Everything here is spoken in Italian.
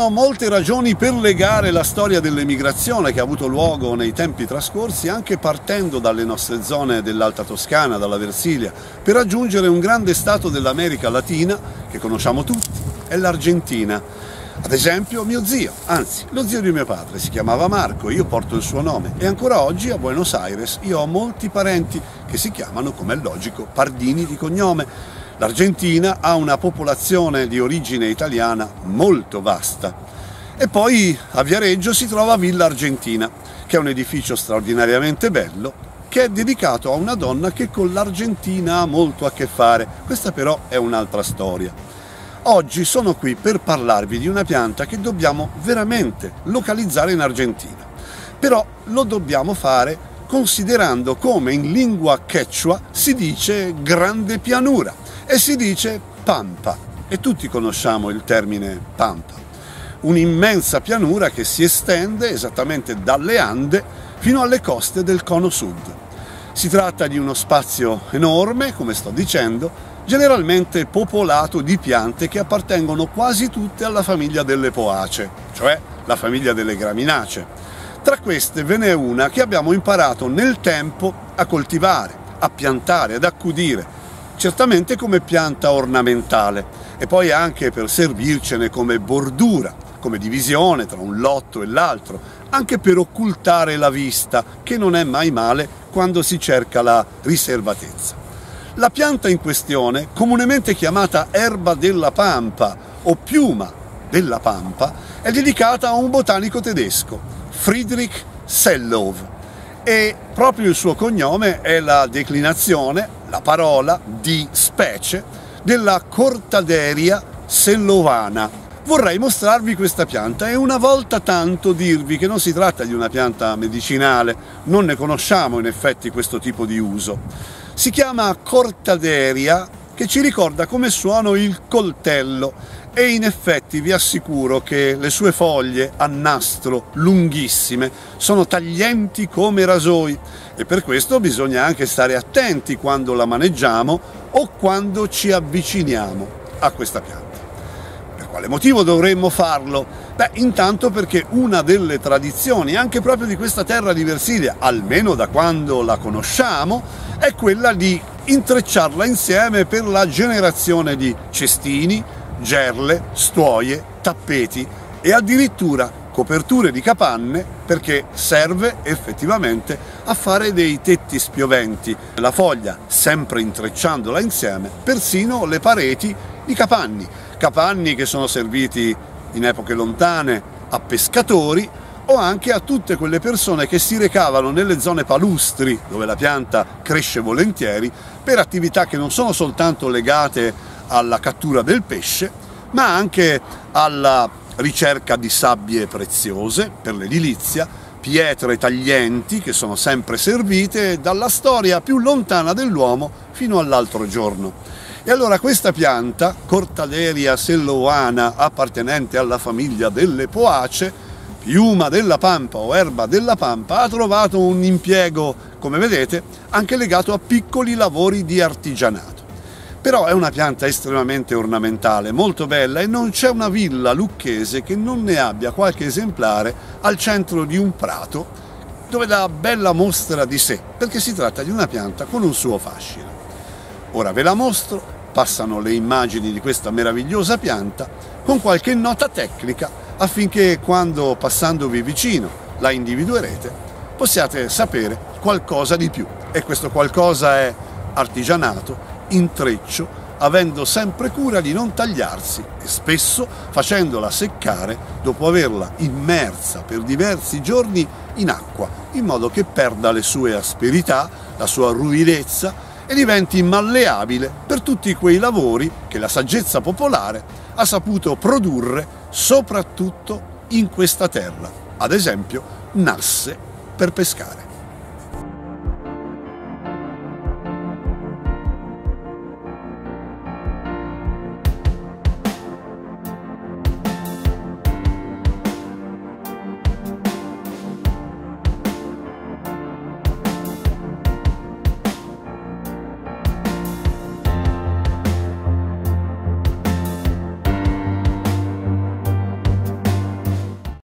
sono molte ragioni per legare la storia dell'emigrazione che ha avuto luogo nei tempi trascorsi, anche partendo dalle nostre zone dell'Alta Toscana, dalla Versilia, per raggiungere un grande stato dell'America Latina che conosciamo tutti, è l'Argentina. Ad esempio mio zio, anzi lo zio di mio padre, si chiamava Marco, io porto il suo nome e ancora oggi a Buenos Aires io ho molti parenti che si chiamano, come è logico, Pardini di cognome. L'Argentina ha una popolazione di origine italiana molto vasta. E poi a Viareggio si trova Villa Argentina, che è un edificio straordinariamente bello, che è dedicato a una donna che con l'Argentina ha molto a che fare. Questa però è un'altra storia. Oggi sono qui per parlarvi di una pianta che dobbiamo veramente localizzare in Argentina. Però lo dobbiamo fare considerando come in lingua quechua si dice grande pianura e si dice pampa, e tutti conosciamo il termine pampa, un'immensa pianura che si estende esattamente dalle Ande fino alle coste del cono sud. Si tratta di uno spazio enorme, come sto dicendo, generalmente popolato di piante che appartengono quasi tutte alla famiglia delle poacee, cioè la famiglia delle graminacee. Tra queste ve n'è una che abbiamo imparato nel tempo a coltivare, a piantare, ad accudire, certamente come pianta ornamentale e poi anche per servircene come bordura, come divisione tra un lotto e l'altro, anche per occultare la vista, che non è mai male quando si cerca la riservatezza. La pianta in questione, comunemente chiamata erba della pampa o piuma della pampa, è dedicata a un botanico tedesco, Friedrich Sellow, e proprio il suo cognome è la declinazione, la parola di specie della Cortaderia sellovana. Vorrei mostrarvi questa pianta e una volta tanto dirvi che non si tratta di una pianta medicinale, non ne conosciamo in effetti questo tipo di uso. Si chiama Cortaderia, che ci ricorda come suona il coltello, e in effetti vi assicuro che le sue foglie a nastro lunghissime sono taglienti come rasoi e per questo bisogna anche stare attenti quando la maneggiamo o quando ci avviciniamo a questa pianta. Per quale motivo dovremmo farlo? Beh, intanto perché una delle tradizioni anche proprio di questa terra di Versilia, almeno da quando la conosciamo, è quella di intrecciarla insieme per la generazione di cestini, gerle, stuoie, tappeti e addirittura coperture di capanne, perché serve effettivamente a fare dei tetti spioventi. La foglia, sempre intrecciandola insieme, persino le pareti di capanni che sono serviti in epoche lontane a pescatori o anche a tutte quelle persone che si recavano nelle zone palustri dove la pianta cresce volentieri per attività che non sono soltanto legate alla cattura del pesce, ma anche alla ricerca di sabbie preziose per l'edilizia, pietre taglienti che sono sempre servite dalla storia più lontana dell'uomo fino all'altro giorno. E allora questa pianta, Cortaderia sellowana, appartenente alla famiglia delle poacee, piuma della pampa o erba della pampa, ha trovato un impiego, come vedete, anche legato a piccoli lavori di artigianato. Però è una pianta estremamente ornamentale, molto bella, e non c'è una villa lucchese che non ne abbia qualche esemplare al centro di un prato dove dà bella mostra di sé, perché si tratta di una pianta con un suo fascino. Ora ve la mostro, passano le immagini di questa meravigliosa pianta con qualche nota tecnica affinché quando passandovi vicino la individuerete possiate sapere qualcosa di più. E questo qualcosa è artigianato, intreccio, avendo sempre cura di non tagliarsi e spesso facendola seccare dopo averla immersa per diversi giorni in acqua, in modo che perda le sue asperità, la sua ruvidezza e diventi malleabile per tutti quei lavori che la saggezza popolare ha saputo produrre soprattutto in questa terra, ad esempio nasse per pescare.